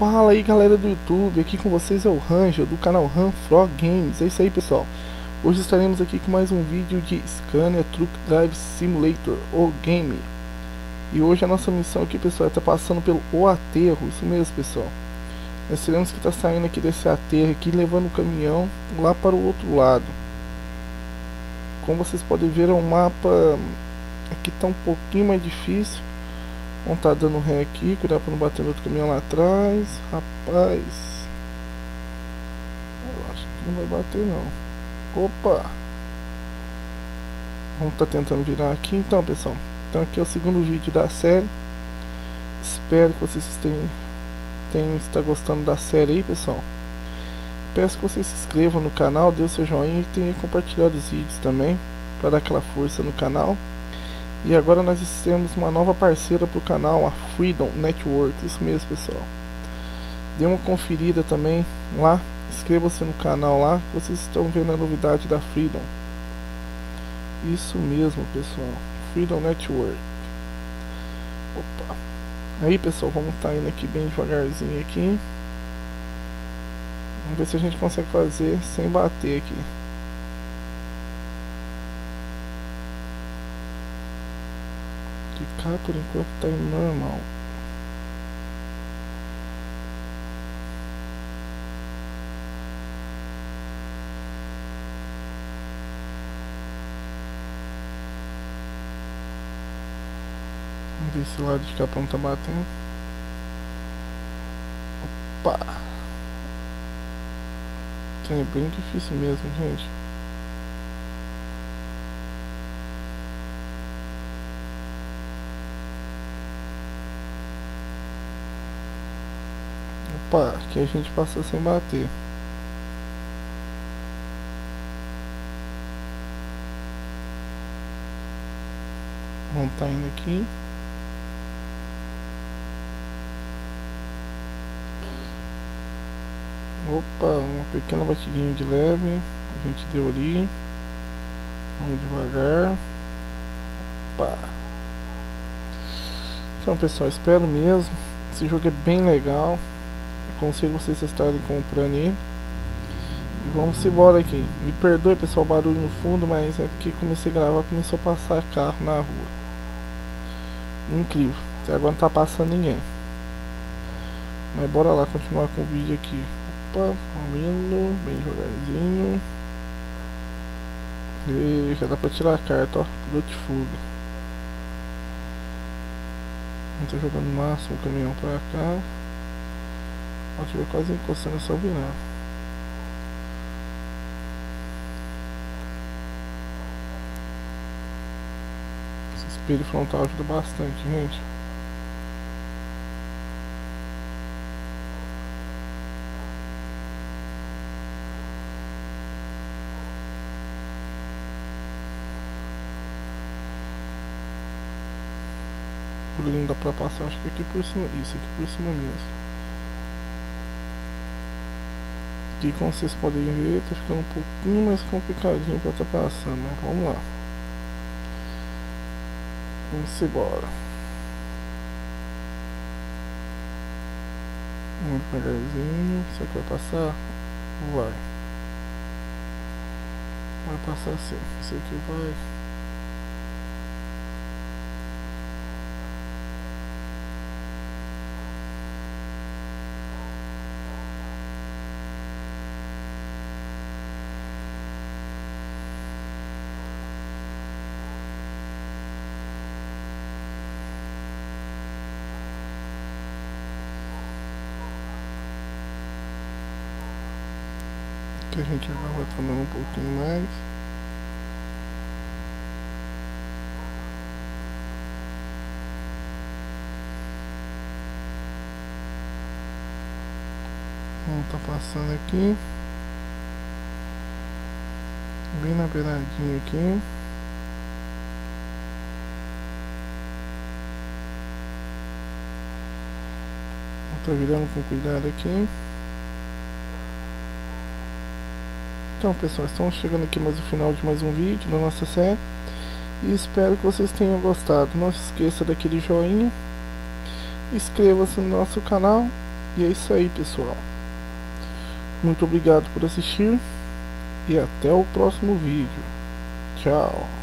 Fala aí galera do YouTube, aqui com vocês é o Ranger do canal Ranfrog Games. É isso aí pessoal, hoje estaremos aqui com mais um vídeo de Scania Truck Drive Simulator, o game. E hoje a nossa missão aqui pessoal é estar passando pelo o aterro, isso mesmo pessoal. Nós teremos que estar saindo aqui desse aterro aqui, levando o caminhão lá para o outro lado. Como vocês podem ver, é um mapa aqui tá um pouquinho mais difícil. Vamos tá dando ré aqui, cuidado para não bater no outro caminhão lá atrás. Rapaz, eu acho que não vai bater não. Opa, vamos tá tentando virar aqui então pessoal. Então aqui é o segundo vídeo da série. Espero que vocês tenham estado gostando da série aí pessoal. Peço que vocês se inscrevam no canal, dê o seu joinha e tenha compartilhado os vídeos também, para dar aquela força no canal. E agora nós temos uma nova parceira para o canal, a Freedom Network, isso mesmo pessoal. Dê uma conferida também lá, inscreva-se no canal lá, que vocês estão vendo a novidade da Freedom. Isso mesmo pessoal, Freedom Network. Opa, aí pessoal, vamos estar indo aqui bem devagarzinho aqui. Vamos ver se a gente consegue fazer sem bater aqui. Cá por enquanto tá indo normal. Vamos ver se o lado de cá não tá batendo. Opa! É bem difícil mesmo, gente. Opa, aqui a gente passou sem bater. Vamos tá indo aqui. Opa, uma pequena batidinha de leve. A gente deu ali. Vamos devagar. Opa. Então pessoal, espero mesmo. Esse jogo é bem legal. Aconselho vocês a estarem comprando ele. E vamos embora aqui. Me perdoe pessoal o barulho no fundo, mas é porque comecei a gravar, começou a passar carro na rua. Incrível, até agora não tá passando ninguém. Mas bora lá continuar com o vídeo aqui. Opa, indo bem devagarzinho. E já dá pra tirar a carta, ó, piloto de fuga. Não tô jogando o máximo o caminhão pra cá. Ó, tiver quase encostando, é só virar. Esse espelho frontal ajuda bastante, gente. Por ali não dá pra passar, acho que aqui por cima. Isso, aqui por cima mesmo. Aqui, como vocês podem ver, tá ficando um pouquinho mais complicadinho pra tá passando, mas vamos lá. Vamos embora. Vamos devagarzinho. Será que vai passar? Vai. Vai passar sim. Isso aqui vai. Que a gente agora vai tomando um pouquinho mais. Vamos tá passando aqui. Bem na beiradinha aqui. Vamos tá virando com cuidado aqui. Então pessoal, estamos chegando aqui mais no final de mais um vídeo da nossa série. E espero que vocês tenham gostado. Não se esqueça daquele joinha. Inscreva-se no nosso canal. E é isso aí, pessoal. Muito obrigado por assistir e até o próximo vídeo. Tchau.